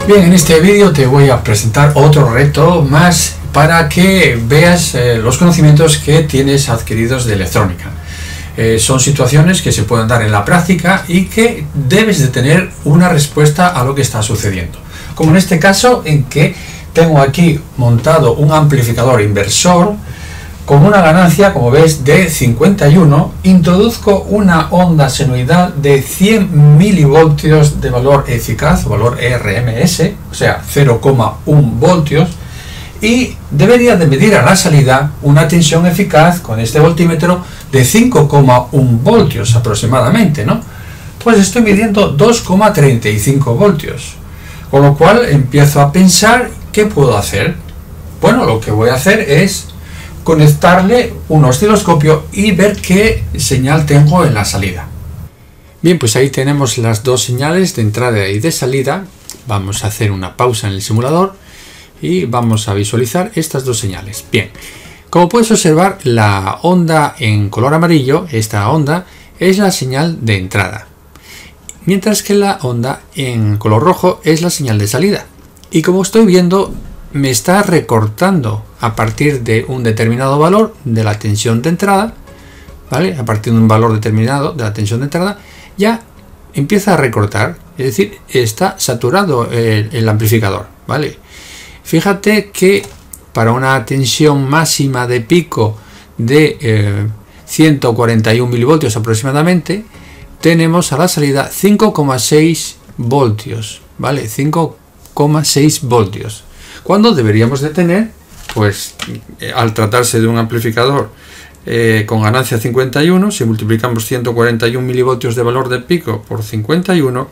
Bien, en este vídeo te voy a presentar otro reto más para que veas los conocimientos que tienes adquiridos de electrónica. Son situaciones que se pueden dar en la práctica y que debes de tener una respuesta a lo que está sucediendo. Como en este caso, en que tengo aquí montado un amplificador inversor con una ganancia, como ves, de 51, introduzco una onda senoidal de 100 milivoltios de valor eficaz, o valor RMS, o sea 0,1 voltios, y debería de medir a la salida una tensión eficaz con este voltímetro de 5,1 voltios aproximadamente, ¿no? Pues estoy midiendo 2,35 voltios, con lo cual empiezo a pensar ¿qué puedo hacer? Bueno, lo que voy a hacer es conectarle un osciloscopio y ver qué señal tengo en la salida. Bien, pues ahí tenemos las dos señales de entrada y de salida. Vamos a hacer una pausa en el simulador y vamos a visualizar estas dos señales. Bien, como puedes observar, la onda en color amarillo, esta onda, es la señal de entrada, mientras que la onda en color rojo es la señal de salida. Y como estoy viendo, me está recortando a partir de un determinado valor de la tensión de entrada, ¿vale? A partir de un valor determinado de la tensión de entrada, ya empieza a recortar, es decir, está saturado el amplificador, ¿vale? Fíjate que para una tensión máxima de pico de 141 milivoltios aproximadamente, tenemos a la salida 5,6 voltios, ¿vale? 5,6 voltios. Cuando deberíamos de tener, pues al tratarse de un amplificador con ganancia 51, si multiplicamos 141 milivoltios de valor de pico por 51,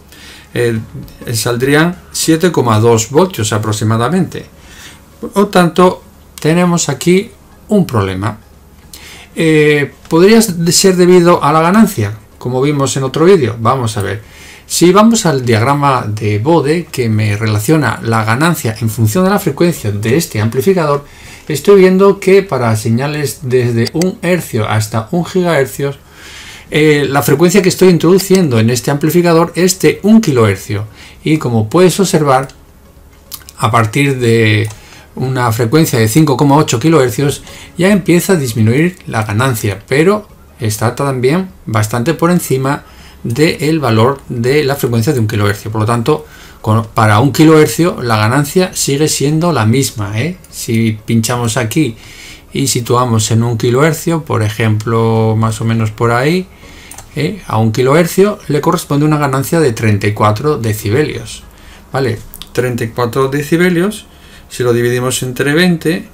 saldrían 7,2 voltios aproximadamente. Por lo tanto, tenemos aquí un problema. ¿Podría ser debido a la ganancia? Como vimos en otro vídeo, vamos a ver. Si vamos al diagrama de Bode, que me relaciona la ganancia en función de la frecuencia de este amplificador, estoy viendo que para señales desde 1 hercio hasta 1 gigahercios, la frecuencia que estoy introduciendo en este amplificador es de 1 kilohercio. Y como puedes observar, a partir de una frecuencia de 5,8 kilohercios ya empieza a disminuir la ganancia, pero está también bastante por encima del valor de la frecuencia de 1 kilohercio. Por lo tanto, para 1 kilohercio la ganancia sigue siendo la misma, ¿eh? Si pinchamos aquí y situamos en 1 kilohercio, por ejemplo, más o menos por ahí, a 1 kilohercio le corresponde una ganancia de 34 decibelios, ¿vale? 34 decibelios, si lo dividimos entre 20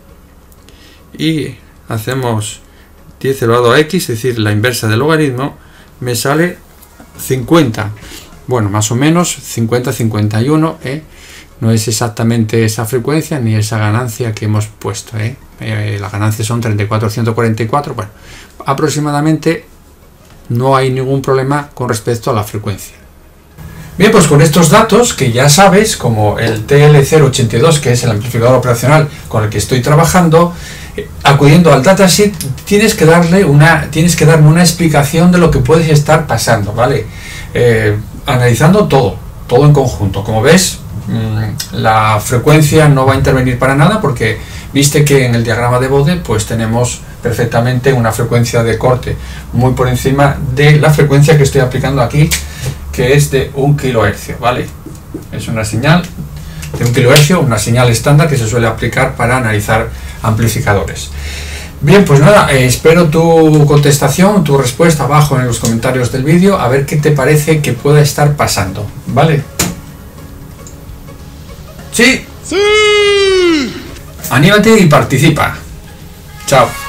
y hacemos 10 elevado a x, es decir, la inversa del logaritmo, me sale 50, bueno, más o menos 50-51, no es exactamente esa frecuencia ni esa ganancia que hemos puesto, la ganancia son 34-144, bueno, aproximadamente no hay ningún problema con respecto a la frecuencia. Bien, pues con estos datos que ya sabes, como el TL082, que es el amplificador operacional con el que estoy trabajando, acudiendo al datasheet tienes que darme una explicación de lo que puede estar pasando, ¿vale? Analizando todo en conjunto. Como ves, la frecuencia no va a intervenir para nada, porque viste que en el diagrama de Bode pues tenemos perfectamente una frecuencia de corte muy por encima de la frecuencia que estoy aplicando aquí, que es de 1 kilohercio, ¿vale? Es una señal de 1 kilohercio, una señal estándar que se suele aplicar para analizar amplificadores. Bien, pues nada, espero tu contestación, tu respuesta abajo en los comentarios del vídeo, a ver qué te parece que pueda estar pasando, ¿vale? ¡Sí! ¡Sí! Anímate y participa. Chao.